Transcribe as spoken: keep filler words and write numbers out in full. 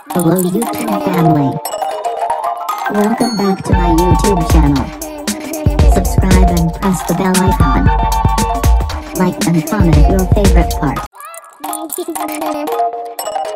Hello YouTube family. Welcome back to my YouTube channel. Subscribe and press the bell icon. Like and comment your favorite part.